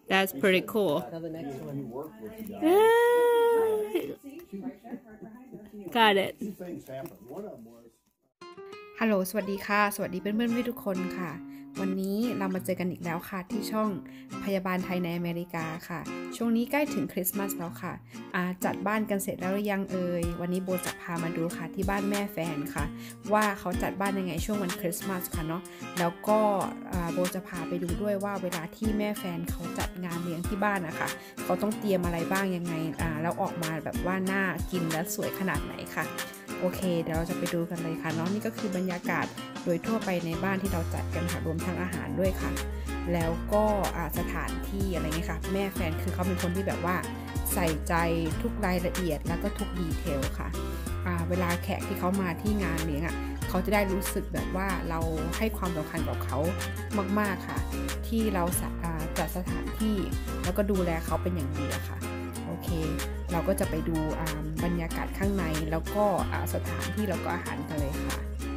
That's pretty cool. Got it. ฮัลโหลสวัสดีค่ะสวัสดีเพื่อนๆทุกคนค่ะวันนี้เรามาเจอกันอีกแล้วค่ะที่ช่องพยาบาลไทยในอเมริกาค่ะช่วงนี้ใกล้ถึงคริสต์มาสแล้วค่ะจัดบ้านกันเสร็จแล้วหรือยังวันนี้โบจะพามาดูค่ะที่บ้านแม่แฟนค่ะว่าเขาจัดบ้านยังไงช่วงวันคริสต์มาสค่ะเนาะแล้วก็โบจะพาไปดูด้วยว่าเวลาที่แม่แฟนเขาจัดงานเลี้ยงที่บ้านนะคะเขาต้องเตรียมอะไรบ้างยังไงแล้วออกมาแบบว่าน่ากินและสวยขนาดไหนค่ะโอเคเดี๋ยวเราจะไปดูกันเลยค่ะเนาะนี่ก็คือบรรยากาศโดยทั่วไปในบ้านที่เราจัดกันค่ะรวมทั้งอาหารด้วยค่ะแล้วก็สถานที่อะไรเงี้ยค่ะแม่แฟนคือเขาเป็นคนที่แบบว่าใส่ใจทุกรายละเอียดแล้วก็ทุกดีเทลค่ะเวลาแขกที่เขามาที่งานเลี้ยงเขาจะได้รู้สึกแบบว่าเราให้ความสำคัญกับเขามากๆค่ะที่เราจัดสถานที่แล้วก็ดูแลเขาเป็นอย่างดีค่ะโอเคเราก็จะไปดูบรรยากาศข้างในแล้วก็สถานที่แล้วก็อาหารกันเลยค่ะ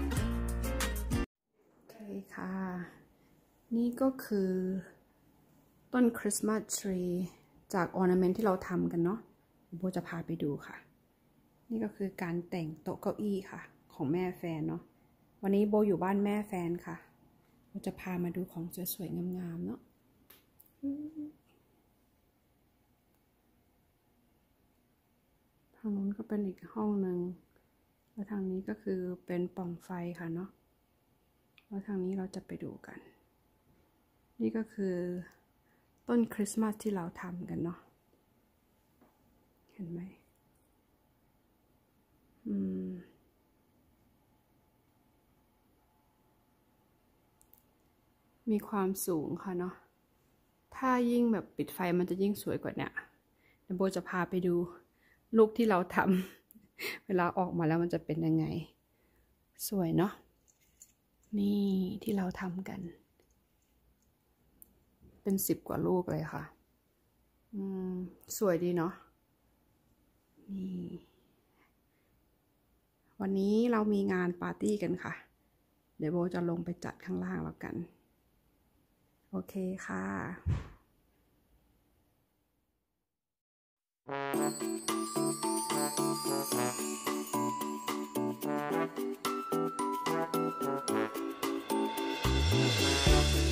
โอเคค่ะนี่ก็คือต้นคริสต์มาสทรีจากออร์นาเมนต์ที่เราทำกันเนาะโบจะพาไปดูค่ะนี่ก็คือการแต่งโต๊ะเก้าอี้ค่ะของแม่แฟนเนาะวันนี้โบอยู่บ้านแม่แฟนค่ะโบจะพามาดูของสวยๆงามๆเนาะทางนู้นก็เป็นอีกห้องหนึ่งแล้วทางนี้ก็คือเป็นปล่องไฟค่ะเนาะแล้วทางนี้เราจะไปดูกันนี่ก็คือต้นคริสต์มาสที่เราทำกันเนาะเห็นไหมมีความสูงค่ะเนาะถ้ายิ่งแบบปิดไฟมันจะยิ่งสวยกว่าเนี่ยเดี๋ยวโบจะพาไปดูลูกที่เราทำเวลาออกมาแล้วมันจะเป็นยังไงสวยเนาะนี่ที่เราทำกันเป็น10 กว่าลูกเลยค่ะสวยดีเนาะนี่วันนี้เรามีงานปาร์ตี้กันค่ะเดี๋ยวโบจะลงไปจัดข้างล่างแล้วกันโอเคค่ะ